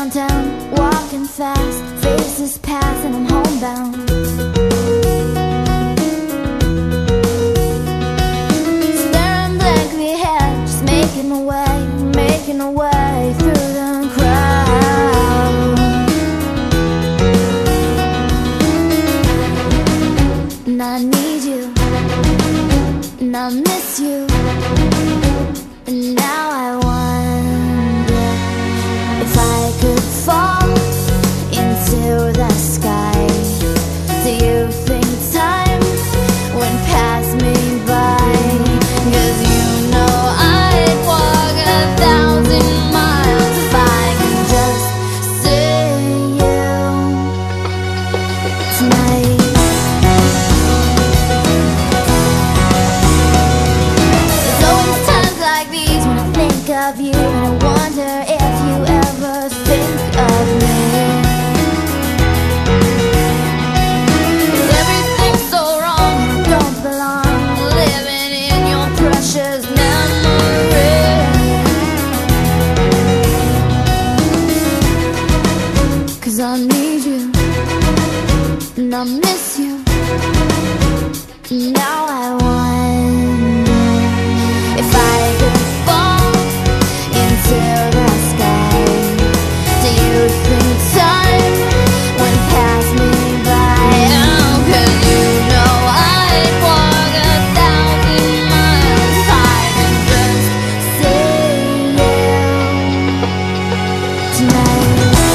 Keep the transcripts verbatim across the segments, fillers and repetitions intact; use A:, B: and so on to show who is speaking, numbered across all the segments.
A: downtown, walking fast, faces pass and I'm homebound. Staring blankly ahead, just making a way, making a way through the crowd. And I need you, and I miss you, and now I wonder if I could fall into the sky. Do you think time would pass me by? 'Cause you know I'd walk a thousand miles if I could just see you tonight. There's always times like these when I think of you, and I wonder if you ever think of me. 'Cause everything's so wrong, I don't belong, living in your precious memory. 'Cause I need you, and I miss you, and now I wonder if I could fall into the sky. Do you think time would pass me by? Oh, 'cause you know I'd walk a thousand miles if I could just see you tonight.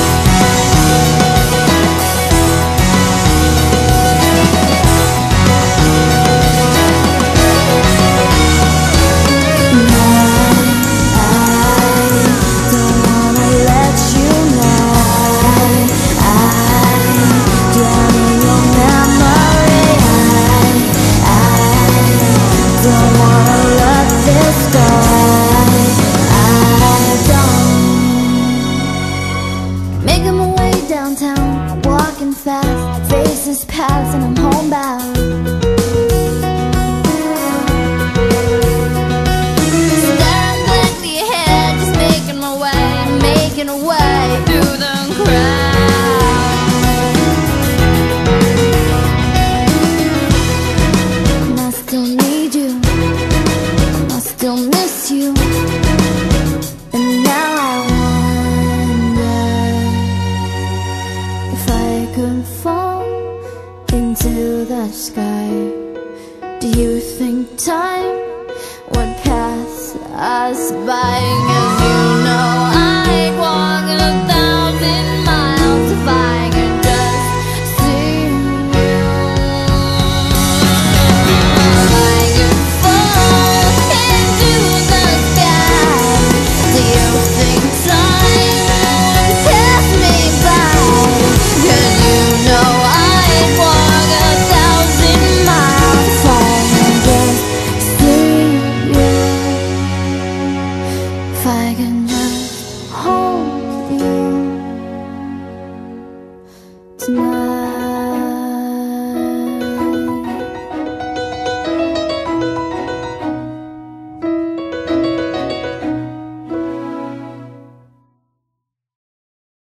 A: Making my way downtown, walking fast, faces pass and I'm homebound. Staring blankly ahead, just making my way, making a way through the crowd. And I still need you, I still miss you, and now I wonder if I could fall into the sky. Do you think time would pass us by? 'Cause you know I'd walk a thousand miles if I could just see you. If I could fall into the sky, do you think time would pass me by? 'Cause you know I'd walk a thousand miles if I could just see you. If I can just hold you tonight.